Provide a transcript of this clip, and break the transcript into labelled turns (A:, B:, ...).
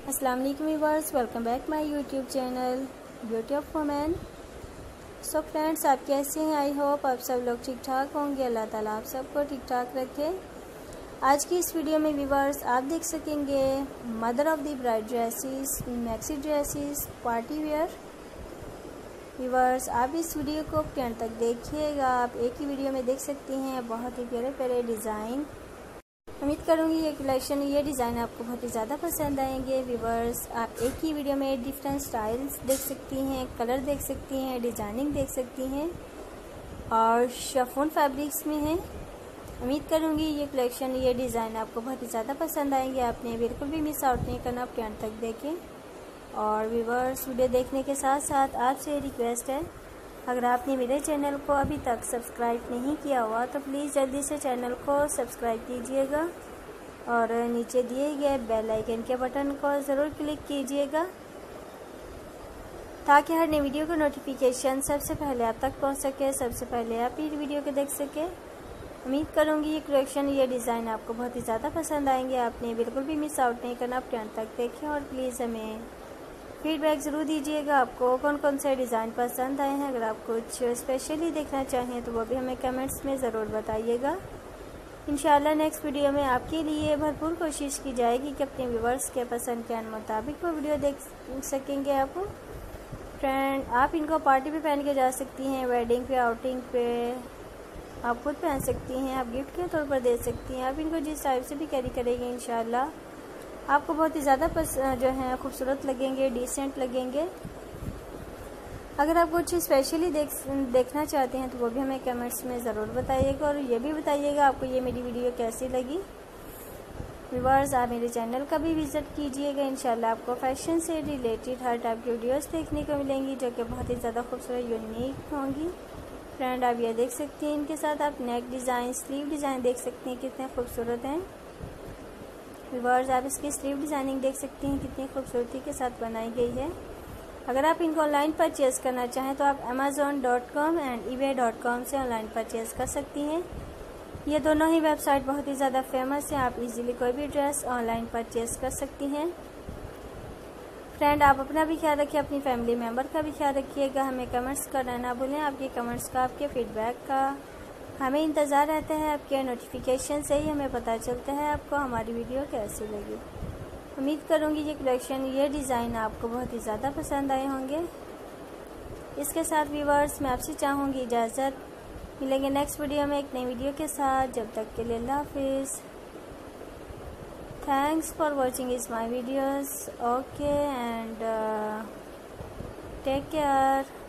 A: अस्सलाम वालेकुम viewers, welcome back my YouTube channel beauty of women. So friends, आप कैसे हैं? आई होप आप सब लोग ठीक ठाक होंगे। अल्लाह ताला आप सबको ठीक ठाक रखे। आज की इस वीडियो में व्यूअर्स आप देख सकेंगे mother of the bride dresses, maxi dresses, party wear. Viewers आप इस वीडियो को एंड तक देखिएगा। आप एक ही वीडियो में देख सकती हैं बहुत ही प्यारे प्यारे डिज़ाइन। उम्मीद करूँगी ये कलेक्शन, ये डिज़ाइन आपको बहुत ही ज़्यादा पसंद आएंगे। व्यूअर्स आप एक ही वीडियो में डिफरेंट स्टाइल्स देख सकती हैं, कलर देख सकती हैं, डिज़ाइनिंग देख सकती हैं और शिफॉन फैब्रिक्स में है। उम्मीद करूँगी ये कलेक्शन, ये डिज़ाइन आपको बहुत ही ज़्यादा पसंद आएंगे। आपने बिल्कुल भी मिस आउट नहीं करना, आप एंड तक देखें। और व्यूअर्स वीडियो देखने के साथ साथ आपसे रिक्वेस्ट है, अगर आपने मेरे चैनल को अभी तक सब्सक्राइब नहीं किया हुआ तो प्लीज़ जल्दी से चैनल को सब्सक्राइब कीजिएगा और नीचे दिए गए बेल आइकन के बटन को ज़रूर क्लिक कीजिएगा ताकि हर नई वीडियो का नोटिफिकेशन सबसे पहले आप तक पहुंच सके, सबसे पहले आप ये वीडियो को देख सके। उम्मीद करूंगी ये कलेक्शन, ये डिज़ाइन आपको बहुत ही ज़्यादा पसंद आएंगे। आपने बिल्कुल भी मिस आउट नहीं करना, आप एंड तक देखें और प्लीज़ हमें फीडबैक ज़रूर दीजिएगा आपको कौन कौन से डिज़ाइन पसंद आए हैं। अगर आप कुछ स्पेशली देखना चाहें तो वो भी हमें कमेंट्स में ज़रूर बताइएगा। इंशाल्लाह नेक्स्ट वीडियो में आपके लिए भरपूर कोशिश की जाएगी कि अपने व्यूवर्स के पसंद के मुताबिक वो वीडियो देख सकेंगे। आप फ्रेंड आप इनको पार्टी पे पहन के जा सकती हैं, वेडिंग पे, आउटिंग पे आप खुद पहन सकती हैं, आप गिफ्ट के तौर पर दे सकती हैं। आप इनको जिस टाइप से भी कैरी करेंगे इंशाल्लाह आपको बहुत ही ज़्यादा जो है खूबसूरत लगेंगे, डिसेंट लगेंगे। अगर आप कुछ स्पेशली देखना चाहते हैं तो वो भी हमें कमेंट्स में ज़रूर बताइएगा और ये भी बताइएगा आपको ये मेरी वीडियो कैसी लगी। व्यूअर्स आप मेरे चैनल का भी विज़िट कीजिएगा। इंशाल्लाह आपको फैशन से रिलेटेड हर टाइप की वीडियोस देखने को मिलेंगी जो कि बहुत ही ज़्यादा खूबसूरत, यूनिक होंगी। फ्रेंड आप ये देख सकती हैं, इनके साथ आप नेक डिज़ाइन, स्लीव डिज़ाइन देख सकती हैं कितने खूबसूरत हैं। व्यूअर्स आप इसकी स्लीव डिज़ाइनिंग देख सकती हैं कितनी खूबसूरती के साथ बनाई गई है। अगर आप इनको ऑनलाइन परचेज़ करना चाहें तो आप amazon.com एंड ebay.com से ऑनलाइन परचेज़ कर सकती हैं। ये दोनों ही वेबसाइट बहुत ही ज़्यादा फेमस है। आप इजीली कोई भी ड्रेस ऑनलाइन परचेज़ कर सकती हैं। फ्रेंड आप अपना भी ख्याल रखिए, अपनी फैमिली मेम्बर का भी ख्याल रखिएगा। हमें कमेंट्स करना ना भूलें। आपके कमेंट्स का, आपके फीडबैक का हमें इंतज़ार रहता है। आपके नोटिफिकेशन से ही हमें पता चलता है आपको हमारी वीडियो कैसी लगी। उम्मीद करूँगी ये कलेक्शन, ये डिज़ाइन आपको बहुत ही ज़्यादा पसंद आए होंगे। इसके साथ व्यूअर्स मैं आपसे चाहूँगी इजाज़त, मिलेंगे नेक्स्ट वीडियो में एक नई वीडियो के साथ। जब तक के लिए अल्लाह हाफिज़। Thanks for watching is my videos. Okay and take care.